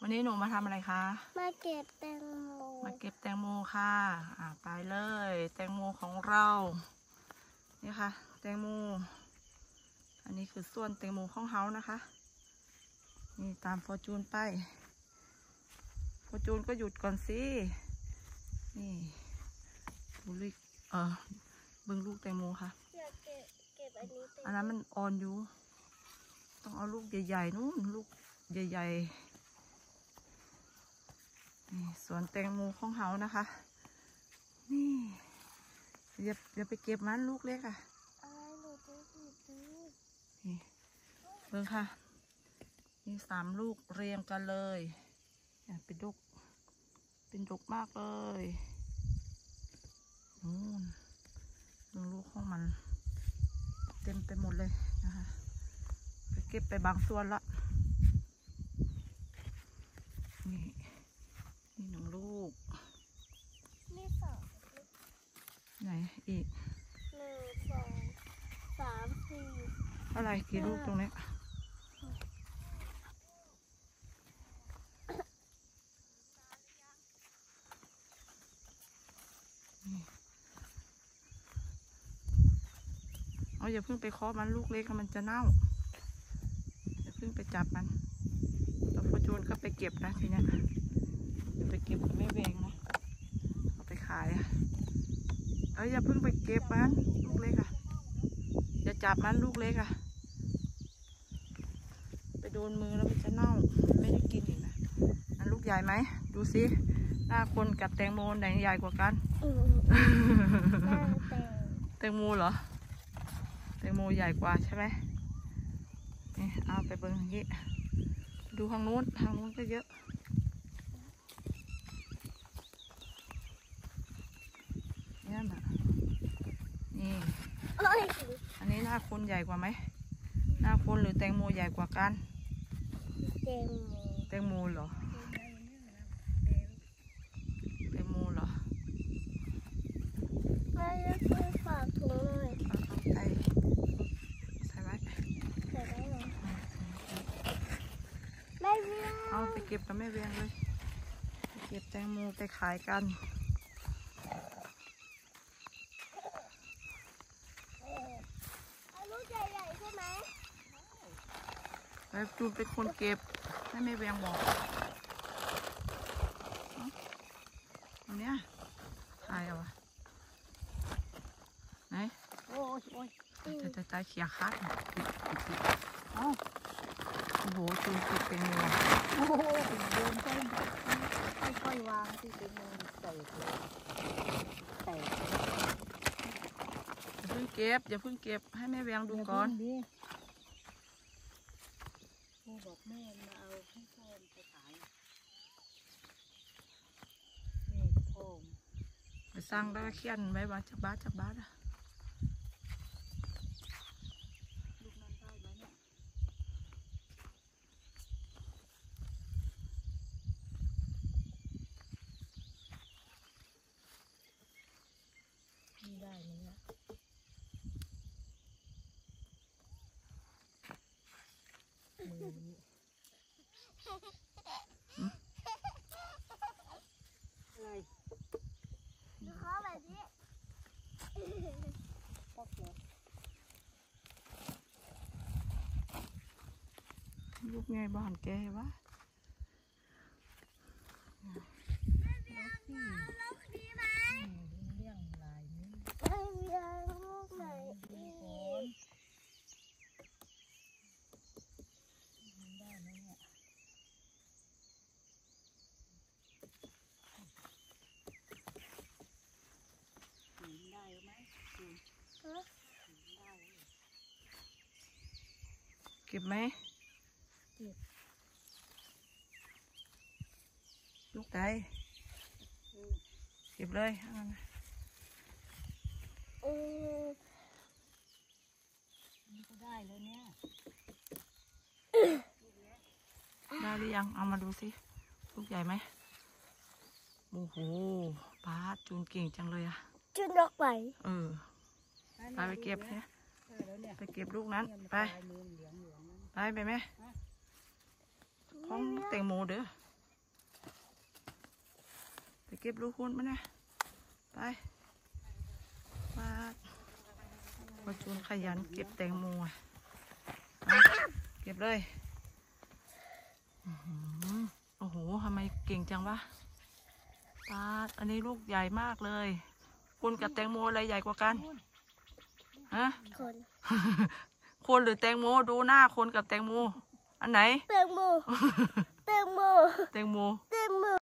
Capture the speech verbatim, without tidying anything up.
วันนี้หนูมาทำอะไรคะมาเก็บแตงโมมาเก็บแตงโมค่ะอ่าไปเลยแตงโมของเรานี่ค่ะแตงโมอันนี้คือส่วนแตงโมของเฮานะคะนี่ตามฟอร์จูนไปฟอร์จูนก็หยุดก่อนสินี่ดูลูกเออเบิ่งลูกแตงโมค่ะอยากเก็บเก็บอันนี้อันนั้นมันอ่อนอยู่ต้องเอาลูกใหญ่ๆนู้นลูกใหญ่ๆนี่สวนแตงโมของเฮานะคะนี่อย่าอย่าไปเก็บมันลูกเล็กอ่ะนี่เบิ่งค่ะนี่สามลูกเรียงกันเลยเป็นดกเป็นดกมากเลยนู่นดูลูกของมันเต็มไปหมดเลยนะคะไปเก็บไปบางส่วนละนี่นี่หนึ่งลูกนี่สองไหนอีกหนึ่งสองสามสี่อะไรกี่ลูกตรงนี้เอาอย่าเพิ่งไปเคาะมันลูกเล็กมันจะเน่าอย่าเพิ่งไปจับมันเราฟอร์จูนก็ไปเก็บนะทีนี้ไปเก็บมันไม่แวงนะเอาไปขายอ่ะเอ้ยอย่าเพิ่งไปเก็บมันลูกเล็กอ่ะอย่าจับมันลูกเล็กอ่ะไปโดนมือแล้วมันจะเน่าไม่ได้กินอีกนะอันลูกใหญ่ไหมดูสิหน้าคนกับแตงโมไหนใหญ่กว่ากันแตงโมเหรอแตงโมใหญ่กว่าใช่ไหมนี่เอาไปเบิ่งอย่างนี้ดูทางนู้นทางนู้นก็เยอะเนี่ยนะนี่อันนี้หน้าคนใหญ่กว่าไหมหน้าคนหรือแตงโมใหญ่กว่ากันแตงโมแตงโมเหรอแตงโมเหรอแม่จะไปฝากถุงเลยใส่ใส่ไว้ใส่ได้เหรอไม่เวียงเอาไปเก็บกับแม่เวียงเลยไปเก็บแตงโมไปขายกันลูกใหญ่ๆใช่ไหมแล้วจูนเป็นคนเก็บให้แม่เวียงบอกอันเนี้ยถ่ายเอาวะไหนโอ้ยโอ้ยจะจะใจเขียขาดเอ้าโอ้โหจูนติดเป็นมือโอ้โหโดนต้นค่อยๆวางที่เป็นมือใส่ใส่อย่าเพิ่งเก็บอย่าเพิ่งเก็บให้แม่เวียงดูก่อนพ่อบอกแม่มาเอาให้พ่อไปขายแม่พ่อไปสร้างแล้วเขียนไว้ว่าจักบาทจักบาทอะลูกนั้นได้ไหมเนี่ยนี่ได้ไหมเนี่ยอะไรดูเขาแบบนี้ปอกเลยลูกไงบ้านแกวะแม่เบียงเอาลูกนี้ไหมเลี้ยงลายนี้แม่เบียงลูกไหนอีกได้ไหมเนี่ยได้ไหมเก็บไหมเก็บลูกใดเก็บเลยเออนี่ก็ได้แล้วเนี่ยได้หรือยังเอามาดูสิลูกใหญ่ไหมโอ้โหป้าจูนเก่งจังเลยอะจูนดอกไปเออไปไปเก็บเนี่ยไปเก็บลูกนั้นไปไปไปไหมของแตงโมเด้อเก็บลูกคุณมาเนี่ยไปมาพอจูนขยันเก็บแตงโมอ่ะมาเก็บเลยอื้อหือโอ้โหทำไมเก่งจังวะปาดอันนี้ลูกใหญ่มากเลยคุณกับแตงโมอะไรใหญ่กว่ากันฮะคนคนหรือแตงโมดูหน้าคนกับแตงโมอันไหนแตงโมแตงโมแตงโมแตงโม